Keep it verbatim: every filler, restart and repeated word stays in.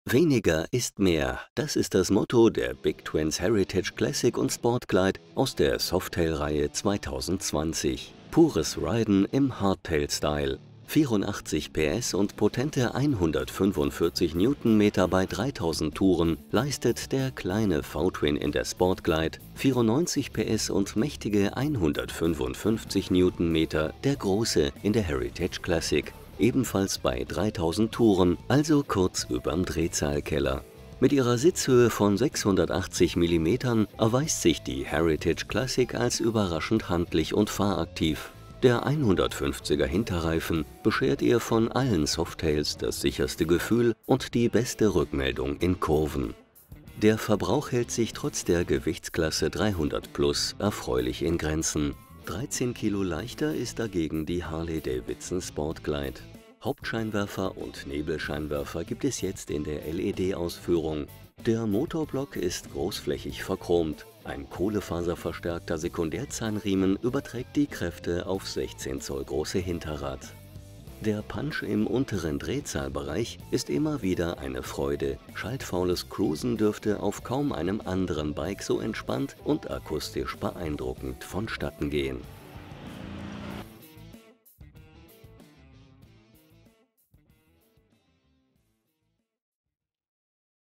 Weniger ist mehr. Das ist das Motto der Big Twins Heritage Classic und Sportglide aus der Softail-Reihe zweitausendzwanzig. Pures Riden im Hardtail-Style. vierundachtzig P S und potente hundertfünfundvierzig Newtonmeter bei dreitausend Touren leistet der kleine V-Twin in der Sportglide, vierundneunzig P S und mächtige hundertfünfundfünfzig Newtonmeter der große in der Heritage Classic, ebenfalls bei dreitausend Touren, also kurz überm Drehzahlkeller. Mit ihrer Sitzhöhe von sechshundertachtzig Millimeter erweist sich die Heritage Classic als überraschend handlich und fahraktiv. Der hundertfünfziger Hinterreifen beschert ihr von allen Softails das sicherste Gefühl und die beste Rückmeldung in Kurven. Der Verbrauch hält sich trotz der Gewichtsklasse dreihundert plus erfreulich in Grenzen. dreizehn Kilo leichter ist dagegen die Harley-Davidson Sportglide. Hauptscheinwerfer und Nebelscheinwerfer gibt es jetzt in der L E D-Ausführung. Der Motorblock ist großflächig verchromt. Ein kohlefaserverstärkter Sekundärzahnriemen überträgt die Kräfte auf sechzehn Zoll große Hinterrad. Der Punch im unteren Drehzahlbereich ist immer wieder eine Freude. Schaltfaules Cruisen dürfte auf kaum einem anderen Bike so entspannt und akustisch beeindruckend vonstatten gehen.